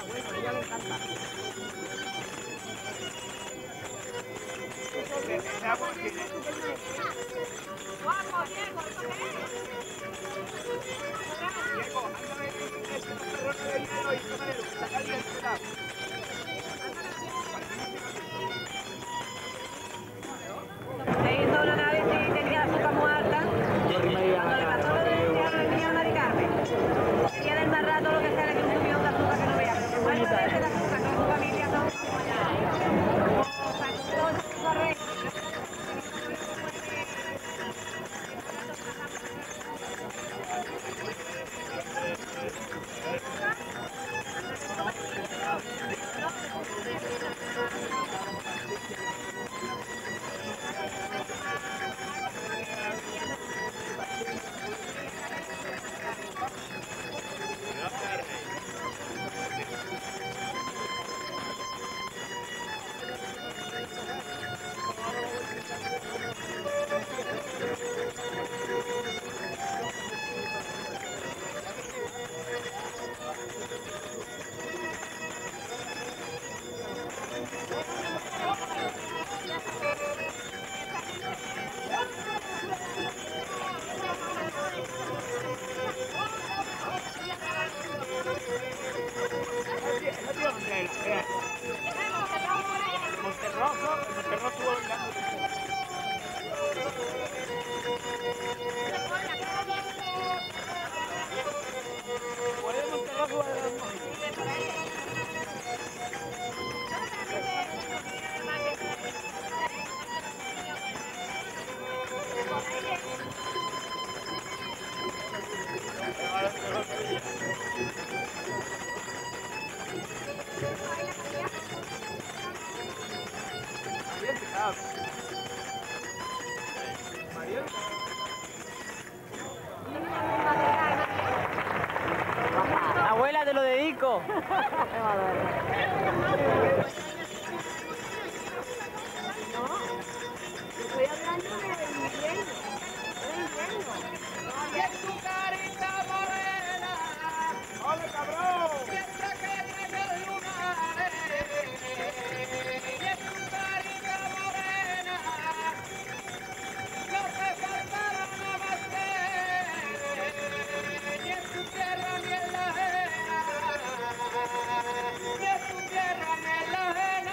Bueno, a ella le encanta. Guapo, Diego, ¿esto qué es? Diego, ándale ese perro de hielo y tómalo, está caliente, ¿verdad? Se hizo una nave y tenía la azúcar muy alta. Cuando le pasó lo del diablo del niño Mari Carmen, tenía del más rato lo que sea, le dio un subidón de azúcar que no vea. Pero bueno, de azúcar, no, su familia son como todos esos correctos. Esa tío dónde era. Monterroso estuvo bailando. ¿Cuál es Monterroso de las Mónicas? Abuela, te lo dedico. Estoy hablando de invierno. De invierno. ¡Y en tu carita morena! ¡Ole, cabrón! Siempre que llega el lunar, y en tu carita morena, no te faltará nada más ni en tu tierra ni en la ajena, ni en tu tierra ni en la ajena.